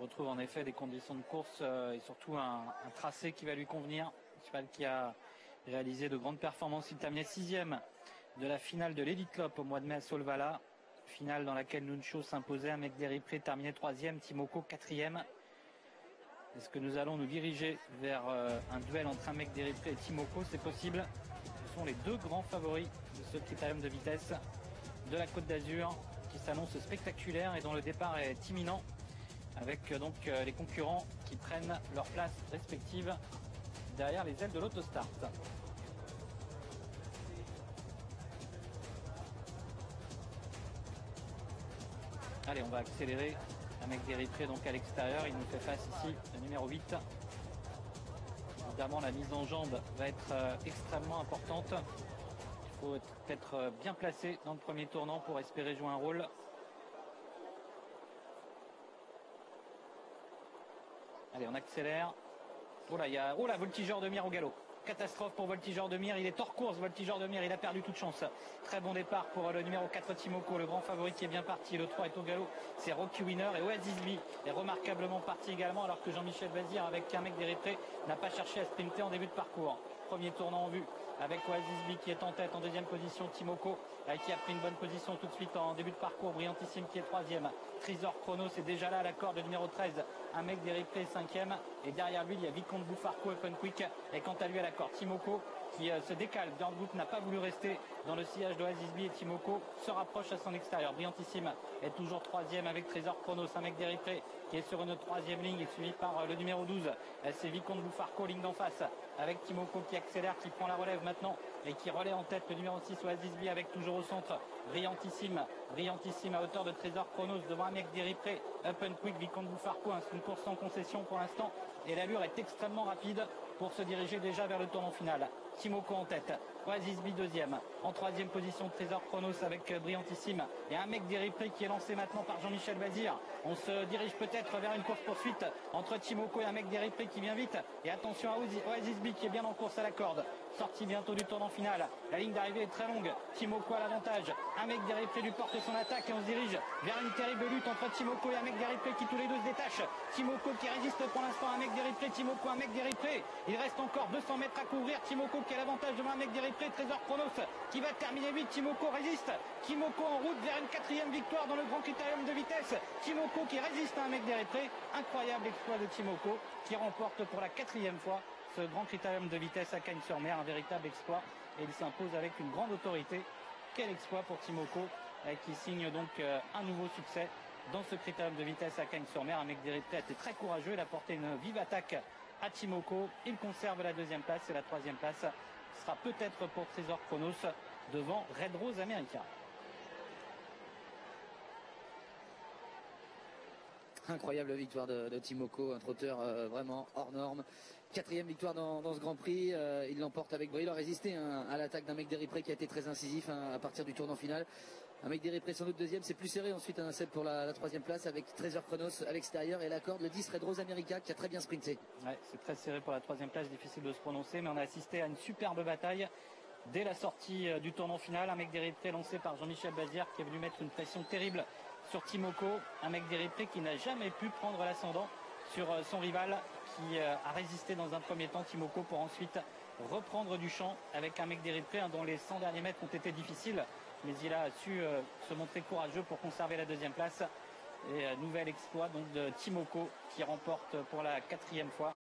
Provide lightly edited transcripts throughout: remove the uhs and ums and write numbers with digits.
retrouve en effet des conditions de course et surtout un tracé qui va lui convenir. Un cheval qui a réalisé de grandes performances. Il terminait 6e de la finale de l'Elite Club au mois de mai à Solvala. Finale dans laquelle Nuncho s'imposait, Amec Deripré terminait 3e, Timoko 4e. Est-ce que nous allons nous diriger vers un duel entre Amec Deripré et Timoko? C'est possible. Ce sont les deux grands favoris de ce critérium de vitesse de la Côte d'Azur qui s'annonce spectaculaire et dont le départ est imminent, avec donc les concurrents qui prennent leur place respective derrière les ailes de l'autostart. Allez, on va accélérer. Amec Deripré donc à l'extérieur, il nous fait face ici, le numéro 8. Évidemment, la mise en jambe va être extrêmement importante. Il faut être bien placé dans le premier tournant pour espérer jouer un rôle. Allez, on accélère. Oh là, il y a Voltigeur de Mire au galop. Catastrophe pour Voltigeur de Mire, il est hors course. Voltigeur de Mire, il a perdu toute chance. Très bon départ pour le numéro 4 Timoko, le grand favori qui est bien parti. Le 3 est au galop, c'est Rocky Winner. Et Oasis B est remarquablement parti également, alors que Jean-Michel Bazir avec Amec Deripré n'a pas cherché à sprinter en début de parcours. Premier tournant en vue avec Oasis B qui est en tête. En deuxième position Timoko qui a pris une bonne position tout de suite en début de parcours. Brillantissime qui est 3e. Trisor Chronos est déjà là à la corde, le numéro 13. Amec Deripré 5e. Et derrière lui il y a Vicomte Boufarco Open Quick. Et quant à lui à la corde Timoko qui se décale. Björn Group n'a pas voulu rester dans le sillage d'Oasis B et Timoko se rapproche à son extérieur. Brillantissime est toujours 3e avec Trésor Chronos. Amec Deripré qui est sur une 3e ligne et suivi par le numéro 12. C'est Vicomte Boufarco, ligne d'en face avec Timoko qui accélère, qui prend la relève maintenant et qui relaie en tête le numéro 6 Oasis B avec toujours au centre Brillantissime à hauteur de Trésor Chronos devant Amec Deripré. Open Quick, Vicomte Boufarco, une course sans concession pour l'instant et l'allure est extrêmement rapide pour se diriger déjà vers le tournant final. Timoko en tête, Oasis B 2e, en 3e position Trésor Chronos avec Brillantissime et Amec Deripré qui est lancé maintenant par Jean-Michel Bazir. On se dirige peut-être vers une course poursuite entre Timoko et Amec Deripré qui vient vite et attention à Oasis B qui est bien en course à la corde. Sortie bientôt du tournant final, la ligne d'arrivée est très longue, Timoko à l'avantage, Amec Deripré lui porte son attaque et on se dirige vers une terrible lutte entre Timoko et Amec Deripré qui tous les deux se détachent. Timoko qui résiste pour l'instant à Amec Deripré, Timoko Amec Deripré, il reste encore 200 mètres à couvrir. Timoko qui a l'avantage devant Amec Deripré, Trésor Chronos qui va terminer 8, Timoko résiste, Timoko en route vers une 4e victoire dans le grand critérium de vitesse. Timoko qui résiste à Amec Deripré, incroyable exploit de Timoko qui remporte pour la 4e fois ce grand critérium de vitesse à Cagnes-sur-Mer, un véritable exploit et il s'impose avec une grande autorité. Quel exploit pour Timoko qui signe donc un nouveau succès dans ce critérium de vitesse à Cagnes-sur-Mer. Amec Deripré a été très courageux, il a porté une vive attaque à Timoko, il conserve la 2e place et la 3e place sera peut-être pour Trésor Chronos devant Red Rose America. Incroyable victoire de Timoko, un trotteur vraiment hors norme. 4e victoire dans ce Grand Prix, il l'emporte avec brio. Il a résisté à l'attaque d'Amec Deripré qui a été très incisif à partir du tournant final. Amec Deripré sans doute 2e, c'est plus serré ensuite un 7 pour la 3e place avec Trésor Chronos à l'extérieur et la corde le 10 Red Rose America qui a très bien sprinté. Ouais, c'est très serré pour la 3e place, difficile de se prononcer, mais on a assisté à une superbe bataille dès la sortie du tournant final. Amec Deripré lancé par Jean-Michel Bazir qui est venu mettre une pression terrible sur Timoko. Amec Deripré qui n'a jamais pu prendre l'ascendant sur son rival qui a résisté dans un premier temps Timoko pour ensuite reprendre du champ avec Amec Deripré dont les 100 derniers mètres ont été difficiles, mais il a su se montrer courageux pour conserver la 2e place. Et nouvel exploit donc de Timoko qui remporte pour la 4e fois.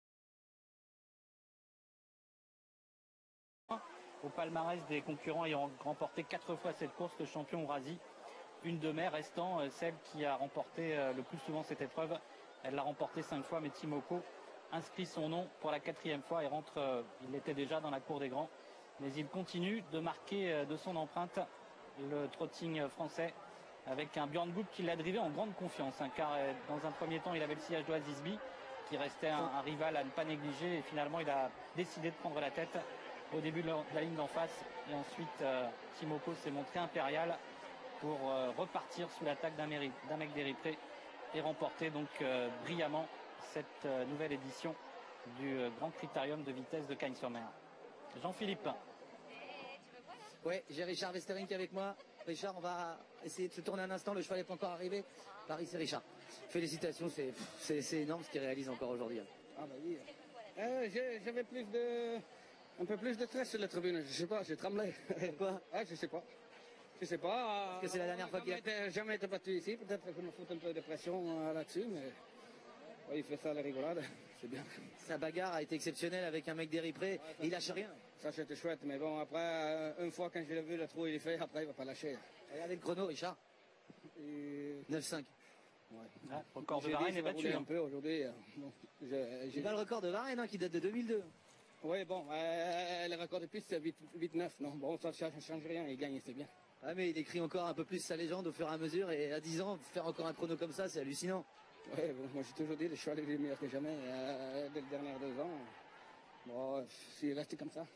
Au palmarès des concurrents ayant remporté 4 fois cette course, le champion Ourasi, une de mai restant celle qui a remporté le plus souvent cette épreuve. Elle l'a remporté 5 fois, mais Timoko inscrit son nom pour la 4e fois et rentre, il était déjà dans la cour des grands, mais il continue de marquer de son empreinte le trotting français avec un Björn Group qui l'a drivé en grande confiance, car dans un premier temps il avait le sillage d'Oasis B qui restait un rival à ne pas négliger et finalement il a décidé de prendre la tête au début de la ligne d'en face et ensuite Timoko s'est montré impérial pour repartir sous l'attaque d'Amec Deripré et remporter donc brillamment cette nouvelle édition du Grand Critérium de vitesse de Cagnes-sur-Mer. Jean-Philippe. Ouais, j'ai Richard Westering avec moi. Richard, on va essayer de se tourner un instant, le cheval n'est pas encore arrivé. Paris, c'est Richard. Félicitations, c'est énorme ce qu'il réalise encore aujourd'hui. Ah bah oui. J'avais un peu plus de stress sur la tribune. Je sais pas, j'ai tremblé. Quoi? Ah, je sais pas. Je sais pas. Parce que c'est la dernière fois qu'il a jamais été battu ici. Peut-être que je me foute un peu de pression là-dessus, mais ouais, il fait ça à la rigolade. C'est bien. Sa bagarre a été exceptionnelle avec un mec d'Eripré. Ouais, il lâche rien. Ça c'était chouette, mais bon après, une fois quand je l'ai vu, le trou il est fait, après il va pas lâcher. Regardez le chrono, Richard. Et... 9,5. Ouais. Ah, record de Varenne est battu. Un peu aujourd'hui. Bon, C'est pas le record de Varenne hein, qui date de 2002. Oui, bon, le record de piste c'est 8-9. Non, bon, ça ne change rien, il gagne, c'est bien. Ah mais il écrit encore un peu plus sa légende au fur et à mesure. Et à 10 ans, faire encore un chrono comme ça, c'est hallucinant. Oui, moi j'ai toujours dit, le cheval est meilleur que jamais dès les dernières 2 ans. Bon, s'il reste comme ça,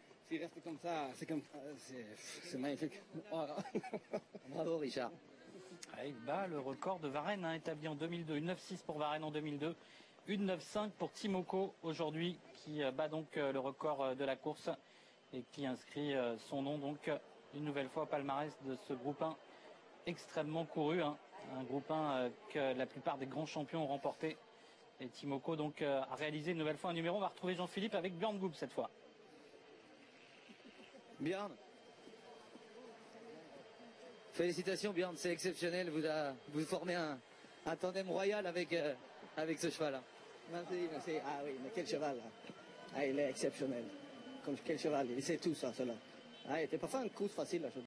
c'est magnifique. Voilà. Bravo Richard. Ah, il bat le record de Varenne hein, établi en 2002. 1,96 pour Varenne en 2002. 1,95 pour Timoko aujourd'hui qui bat donc le record de la course et qui inscrit son nom donc une nouvelle fois au palmarès de ce groupe 1 extrêmement couru. Hein. Un groupe 1 que la plupart des grands champions ont remporté. Et Timoko donc a réalisé une nouvelle fois un numéro. On va retrouver Jean-Philippe avec Björn Goop cette fois. Björn. Félicitations Björn, c'est exceptionnel. Vous formez un tandem royal avec ce cheval-là. Merci, merci. Ah oui, mais quel cheval là. Ah, il est exceptionnel. Comme quel cheval, il sait tout ça, cela. Ah, il n'était pas fait une course facile là.